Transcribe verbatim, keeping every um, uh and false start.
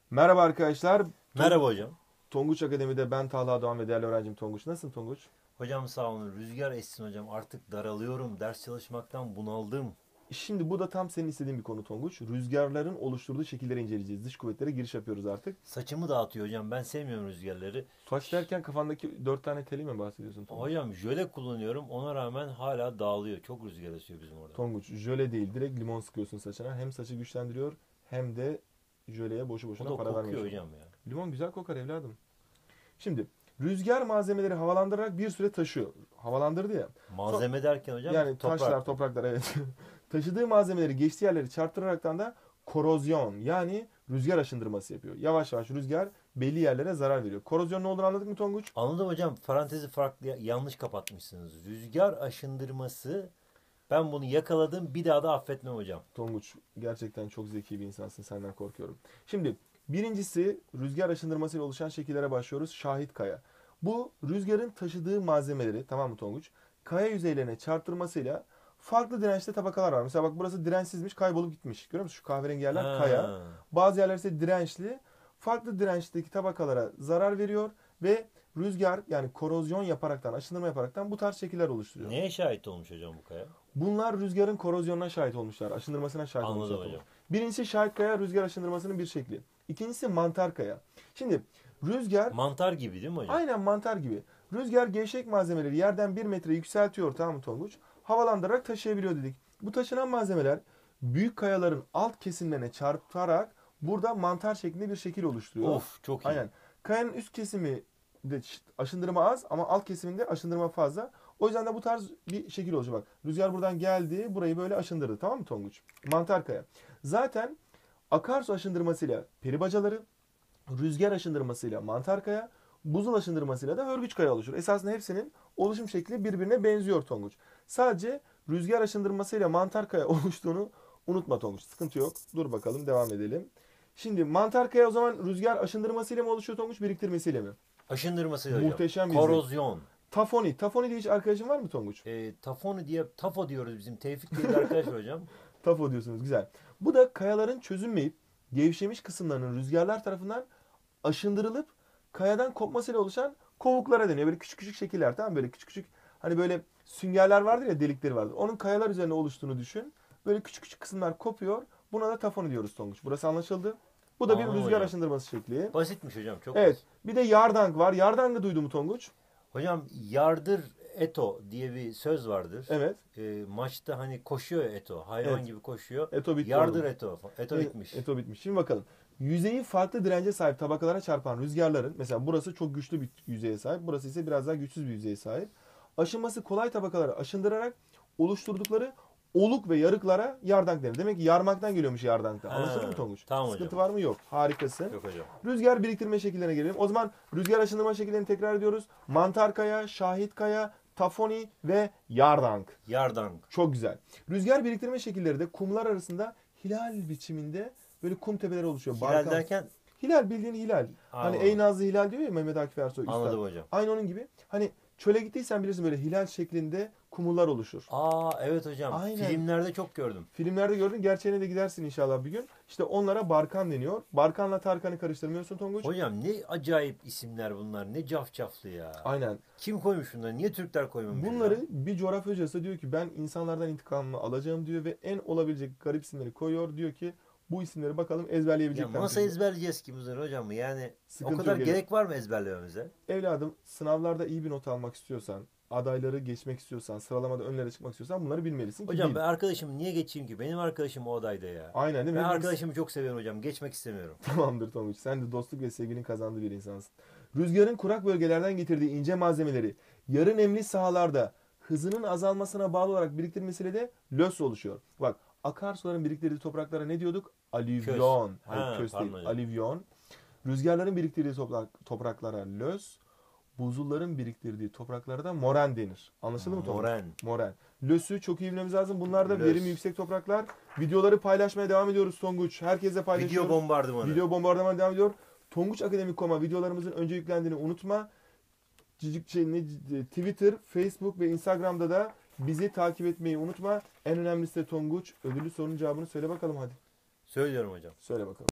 Merhaba arkadaşlar. Merhaba hocam. Tonguç Akademi'de ben Talha Doğan ve değerli öğrencim Tonguç. Nasılsın Tonguç? Hocam sağ olun. Rüzgar essin hocam. Artık daralıyorum. Ders çalışmaktan bunaldım. Şimdi bu da tam senin istediğin bir konu Tonguç. Rüzgarların oluşturduğu şekilleri inceleyeceğiz. Dış kuvvetlere giriş yapıyoruz artık. Saçımı dağıtıyor hocam. Ben sevmiyorum rüzgarları. Saç derken kafandaki dört tane teli mi bahsediyorsun Tonguç? Hocam jöle kullanıyorum. Ona rağmen hala dağılıyor. Çok rüzgar esiyor bizim orada. Tonguç jöle değil, direkt limon sıkıyorsun saçına. Hem saçı güçlendiriyor hem de jöleye boşu O boşuna da para kokuyor vermiyorsun. hocam ya. Limon güzel kokar evladım. Şimdi rüzgar malzemeleri havalandırarak bir süre taşıyor. Havalandırdı ya. Malzeme derken hocam Yani taşlar, toprak. topraklar, evet. Taşıdığı malzemeleri geçtiği yerleri çarptıraraktan da korozyon, yani rüzgar aşındırması yapıyor. Yavaş yavaş rüzgar belli yerlere zarar veriyor. Korozyon ne olduğunu anladık mı Tonguç? Anladım hocam. Parantezi farklı yanlış kapatmışsınız. Rüzgar aşındırması. Ben bunu yakaladım. Bir daha da affetmem hocam. Tonguç gerçekten çok zeki bir insansın, senden korkuyorum. Şimdi birincisi, rüzgar aşındırmasıyla oluşan şekillere başlıyoruz. Şahit kaya. Bu rüzgarın taşıdığı malzemeleri, tamam mı Tonguç? Kaya yüzeylerine çarptırmasıyla farklı dirençte tabakalar var. Mesela bak, burası dirençsizmiş, kaybolup gitmiş. Görüyor musun? Şu kahverengi yerler kaya. Ha. Bazı yerler ise dirençli. Farklı dirençteki tabakalara zarar veriyor ve rüzgar, yani korozyon yaparaktan, aşındırma yaparaktan bu tarz şekiller oluşturuyor. Neye şahit olmuş hocam bu kaya? Bunlar rüzgarın korozyonuna şahit olmuşlar, aşındırmasına şahit Anladım olmuşlar. hocam. Birincisi şahit kaya, rüzgar aşındırmasının bir şekli. İkincisi mantar kaya. Şimdi rüzgar Mantar gibi değil mi hocam? aynen mantar gibi. Rüzgar gevşek malzemeleri yerden bir metre yükseltiyor, tamam mı Tonguç? Havalandırarak taşıyabiliyor dedik. Bu taşınan malzemeler büyük kayaların alt kesimlerine çarparak burada mantar şeklinde bir şekil oluşturuyor. Of çok iyi. Aynen. Kayanın üst kesimi de aşındırma az ama alt kesiminde aşındırma fazla. O yüzden de bu tarz bir şekil olacak. Bak, rüzgar buradan geldi, burayı böyle aşındırdı, tamam mı Tonguç? Mantar kaya. Zaten akarsu aşındırmasıyla peribacaları, rüzgar aşındırmasıyla mantar kaya, buzul aşındırmasıyla da hörgüç kaya oluşur. Esasında hepsinin oluşum şekli birbirine benziyor Tonguç. Sadece rüzgar aşındırmasıyla mantar kaya oluştuğunu unutma Tonguç. Sıkıntı yok. Dur bakalım, devam edelim. Şimdi mantar kaya o zaman rüzgar aşındırmasıyla mı oluşuyor Tonguç, biriktirmesiyle mi? Aşındırması hocam. Muhteşem bir zevk. Korozyon. Tafoni. Tafoni diye hiç arkadaşın var mı Tonguç? E, tafoni diye tafo diyoruz bizim. Tevfik diye bir arkadaş var hocam. Tafo diyorsunuz, güzel. Bu da kayaların çözünmeyip gevşemiş kısımlarının rüzgarlar tarafından aşındırılıp kayadan kopmasıyla oluşan kovuklara deniyor. Böyle küçük küçük şekiller, tamam mı? Böyle küçük küçük, hani böyle süngerler vardır ya, delikleri vardır. Onun kayalar üzerine oluştuğunu düşün. Böyle küçük küçük kısımlar kopuyor. Buna da tafoni diyoruz Tonguç. Burası anlaşıldı. Bu da bir Anladım rüzgar hocam. aşındırması şekli. Basitmiş hocam. Çok Evet. basit. Bir de yardang var. Yardangı duydun mu Tonguç? Hocam yardır Eto diye bir söz vardır. Evet. E, maçta hani koşuyor Eto. Hayvan Evet. gibi koşuyor. Eto bitti Yardır oğlum. Eto. Eto E- bitmiş. Eto bitmiş. Şimdi bakalım. Yüzeyi farklı dirence sahip tabakalara çarpan rüzgarların, mesela burası çok güçlü bir yüzeye sahip, burası ise biraz daha güçsüz bir yüzeye sahip. Aşınması kolay tabakaları aşındırarak oluşturdukları oluk ve yarıklara yardank denir. Demek ki yarmaktan geliyormuş yardankta. Ha, Anlaşıldı mı Tonguç? tamam Sıkıntı hocam. var mı? Yok. Harikasın. Yok hocam. Rüzgar biriktirme şekillerine gelelim. O zaman rüzgar aşındırma şekillerini tekrar ediyoruz. Mantar kaya, şahit kaya, tafoni ve yardank. Yardan. Çok güzel. Rüzgar biriktirme şekilleri de kumlar arasında hilal biçiminde böyle kum tepeleri oluşuyor. Hilal Barkan. derken Hilal, bildiğin hilal. Hani Anladım. ey nazlı hilal diyor ya Mehmet Akif Ersoy Üstad. Anladım hocam. Aynı onun gibi. Hani çöle gittiysen bilirsin, böyle hilal şeklinde kumullar oluşur. Aa evet hocam. Aynen. Filmlerde çok gördüm. Filmlerde gördün, gerçeğine de gidersin inşallah bir gün. İşte onlara barkan deniyor. Barkanla Tarkan'ı karıştırmıyorsun Tonguç. Hocam ne acayip isimler bunlar. Ne cafcaflı ya. Aynen. Kim koymuş bunları? Niye Türkler koymamış? Bunları hocam? bir coğrafya hocası diyor ki ben insanlardan intikamımı alacağım diyor ve en olabilecek garip isimleri koyuyor. Diyor ki bu isimleri bakalım Ya ezberleyebilecekler mi nasıl çocuklar? ezberleyeceğiz ki bunları hocam? Yani Sıkıntı o kadar yok, gerek var mı ezberlememize? Evladım, sınavlarda iyi bir not almak istiyorsan, adayları geçmek istiyorsan, sıralamada önlere çıkmak istiyorsan bunları bilmelisin ki Hocam bil. ben arkadaşımı niye geçeyim ki? Benim arkadaşım o odayda ya. Aynen değil mi? Ben Hepimiz- arkadaşımı çok seviyorum hocam. Geçmek istemiyorum. Tamamdır Tonguç. Sen de dostluk ve sevginin kazandığı bir insansın. Rüzgarın kurak bölgelerden getirdiği ince malzemeleri yarı nemli sahalarda hızının azalmasına bağlı olarak biriktirmesiyle de löss oluşuyor. Bak, akarsuların biriktirdiği topraklara ne diyorduk? Alüvyon. Hayır, Ha, kös pardon değil. hocam. Alüvyon. Rüzgarların biriktirdiği toprak, topraklara löss, buzulların biriktirdiği topraklara da moren denir. Anlaşıldı mı Tonguç? Moren. Moren. Lös'ü çok iyi bilmemiz lazım. Bunlar da Lös. verimi yüksek topraklar. Videoları paylaşmaya devam ediyoruz Tonguç. Herkese paylaşıyoruz. Video bombardımanı. Video bombardımanı devam ediyor. Tonguç Akademi nokta com'a videolarımızın önce yüklendiğini unutma. Cicik şey, ne, Twitter, Facebook ve Instagram'da da bizi takip etmeyi unutma. En önemlisi de Tonguç. Ödüllü sorunun cevabını söyle bakalım hadi. Söylüyorum hocam. Söyle bakalım.